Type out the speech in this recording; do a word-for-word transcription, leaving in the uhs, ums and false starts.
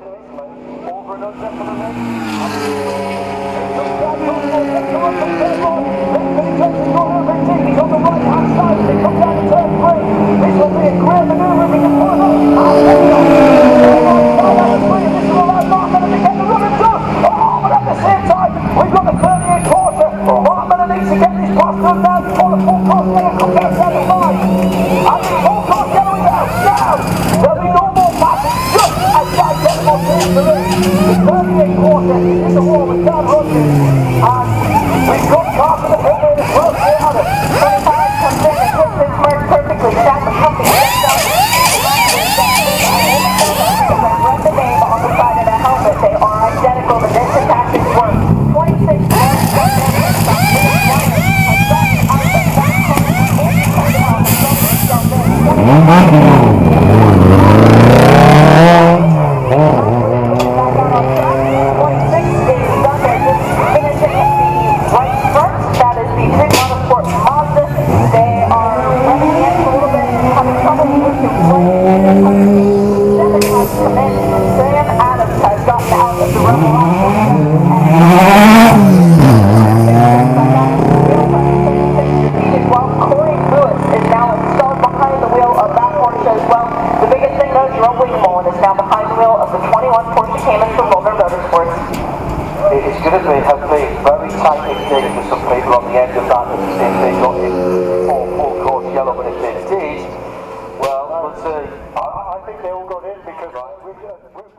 Over and under for the race. He's on the right hand side as they come down to turn three. This will be a great manoeuvre in the corner. And then he's on the right side of the three. This will allow Mark to get the run and done. Oh, but at the same time, we've got the thirty-eight quarter. Mark needs to get this pass done now before the full course yellow comes out down the line. And the full course yellow is out now. There'll be no more passes, just as Guy Denham takes the lead. The thirty-eight quarter is in the wall with Dan Rogers. And we've got Carter the pit in as well. twenty-five comes in and hits this merge perfectly. That's the company gets out. Run the name on the side of the helmet. They are identical. The distance tactics work. twenty-six points comes in. It's going to be, have been very tight indeed for some people on the end of that, and if they got it for full course yellow, but if they did, well, we'll see. I, I think they all got in because right, we've, uh, we've